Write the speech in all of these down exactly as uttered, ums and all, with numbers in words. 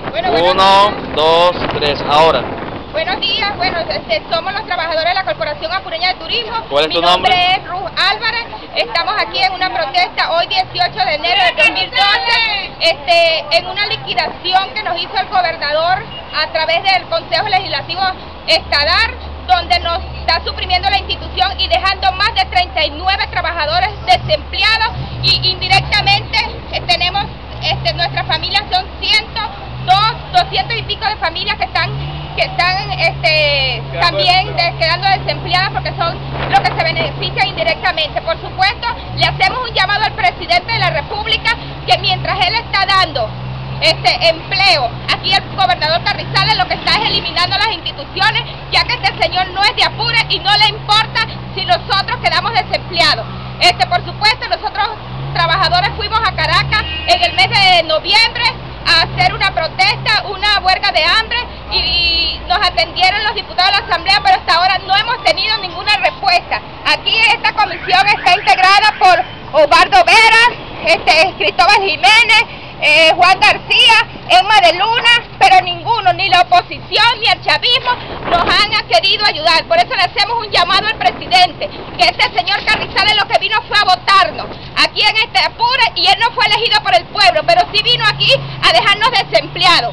Bueno, Uno, dos, tres, ahora. Buenos días, bueno, este, somos los trabajadores de la Corporación Apureña de Turismo. ¿Cuál es Mi tu nombre? nombre es Ruth Álvarez. Estamos aquí en una protesta hoy dieciocho de enero de dos mil doce, este, en una liquidación que nos hizo el gobernador a través del Consejo Legislativo Estadar, donde nos está suprimiendo la institución y dejando más de treinta y nueve trabajadores desempleados, y indirectamente eh, tenemos, este, nuestras familias son ciento dos, doscientos y pico de familias que están que están este, también de, quedando desempleadas porque son los que se benefician indirectamente. Por supuesto, le hacemos un llamado al presidente de la República que mientras él está dando este empleo, aquí el gobernador Carrizales lo que está es eliminando las instituciones, ya que este señor no es de Apure y no le importa si nosotros quedamos desempleados. Este, por supuesto, nosotros trabajadores fuimos a Caracas en el mes de noviembre a hacer una protesta, una huelga de hambre, y, y nos atendieron los diputados de la Asamblea, pero hasta ahora no hemos tenido ninguna respuesta. Aquí esta comisión está integrada por Osvaldo Vera, este, Cristóbal Jiménez, eh, Juan García, Emma de Luna, pero ninguno, ni la oposición ni el chavismo nos han querido ayudar. Por eso le hacemos un llamado al presidente, que este señor Carrizales lo que vino fue a votarnos aquí en este Apure, y él no fue elegido por el pueblo, pero sí vino aquí a dejarnos desempleados.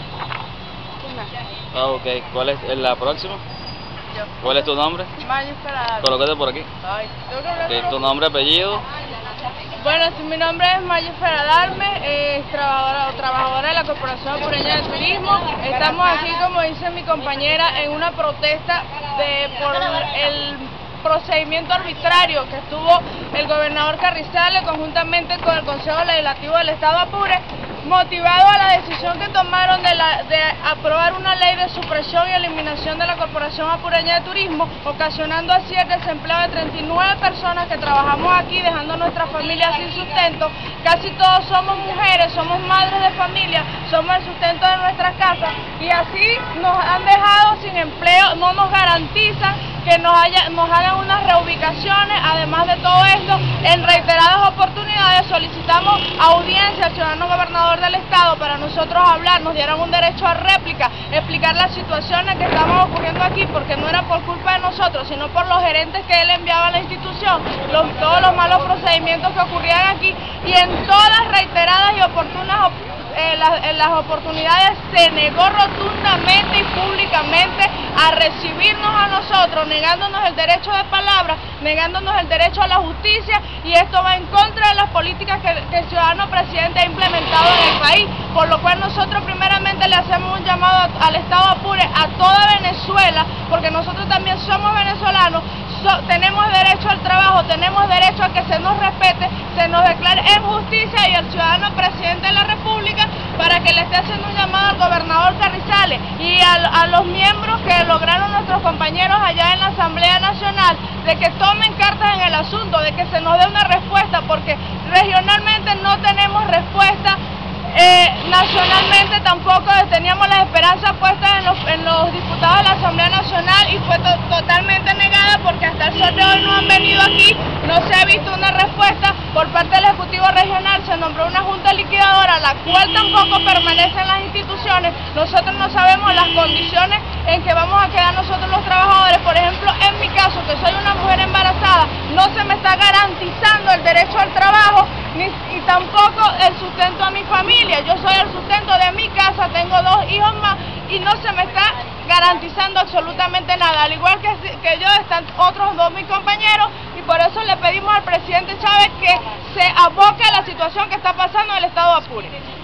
Ah, ok. ¿Cuál es la próxima? Yo. ¿Cuál es tu nombre? Mayo Ferrari. Colócate por aquí. Ay, yo creo que Ok, tu nombre, apellido. Bueno, sí, mi nombre es Mayo Feradarme, eh, trabajadora, trabajadora de la Corporación Apureña de Turismo. Estamos aquí, como dice mi compañera, en una protesta de por el procedimiento arbitrario que estuvo el gobernador Carrizales conjuntamente con el Consejo Legislativo del Estado Apure, motivado a la decisión que tomaron de, la, de aprobar una ley de supresión y eliminación de la Corporación Apureña de Turismo, ocasionando así el desempleo de treinta y nueve personas que trabajamos aquí, dejando a nuestras familias sin sustento. Casi todos somos mujeres, somos madres de familia, somos el sustento de nuestras casas, y así nos han dejado sin empleo, no nos garantizan que nos, haya, nos hagan unas reubicaciones. Además de todo esto, en reiteradas oportunidades solicitamos audiencia al ciudadano gobernador del estado para nosotros hablar, nos dieron un derecho a réplica, explicar las situaciones que estaban ocurriendo aquí, porque no era por culpa de nosotros, sino por los gerentes que él enviaba a la institución, los, todos los malos procedimientos que ocurrían aquí, y en todas reiteradas y oportunas eh, las, en las oportunidades se negó rotundamente y públicamente a recibirnos a nosotros, negándonos el derecho de palabra, negándonos el derecho a la justicia, y esto va en contra de las políticas que, que el ciudadano presidente ha implementado en el país, por lo cual nosotros primeramente le hacemos un llamado al Estado Apure, a toda Venezuela, porque nosotros también somos venezolanos, so, tenemos derecho al trabajo, tenemos derecho a que se nos respete, se nos declare en justicia, y al ciudadano presidente de la República para que le esté haciendo un llamado al gobernador Carrizales y a, a los miembros que lograron nuestros compañeros allá en la Asamblea Nacional, de que tomen cartas en el asunto, de que se nos dé una respuesta, porque regionalmente no tenemos respuesta. Eh, nacionalmente tampoco teníamos las esperanzas puestas en los, en los diputados de la Asamblea Nacional, y fue to totalmente negada, porque hasta el sol de hoy no han venido aquí, no se ha visto una respuesta por parte del Ejecutivo Regional. Se nombró una junta liquidadora, la cual tampoco permanece en las instituciones. Nosotros no sabemos las condiciones en que vamos a quedar nosotros los trabajadores. Por ejemplo, en mi caso, que soy una mujer embarazada, no se me está garantizando el derecho al trabajo, ni, y tampoco el sustento a mi familia. Yo soy el sustento de mi casa, tengo dos hijos más, y no se me está garantizando absolutamente nada. Al igual que, que yo, están otros dos mis compañeros, y por eso le pedimos al presidente Chávez que se aboque a la situación que está pasando en el estado de Apure.